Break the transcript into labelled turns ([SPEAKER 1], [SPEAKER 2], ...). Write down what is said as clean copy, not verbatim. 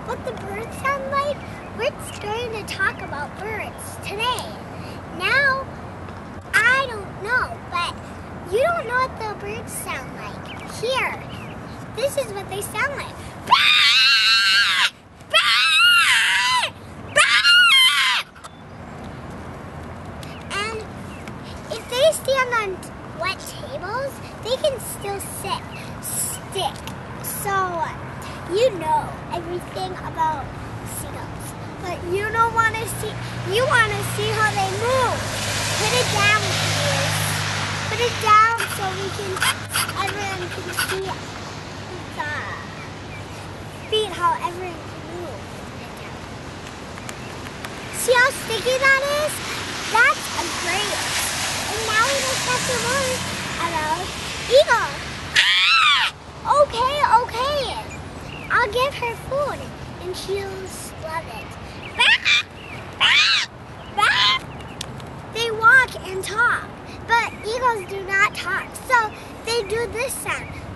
[SPEAKER 1] what the birds sound like, we're going to talk about birds today. Now, I don't know, but you don't know what the birds sound like. Here, this is what they sound like. And if they stand on wet tables, they can still stick. So, you know everything about seagulls, but you don't want to see. You want to see how they move. Put it down, please. Put it down so everyone can see the feet. How everyone can move. Put it down. See how sticky that is? That's a great. And now we just have to learn about eagle. Okay. I'll give her food, and she'll love it. They walk and talk, but eagles do not talk, so they do this sound.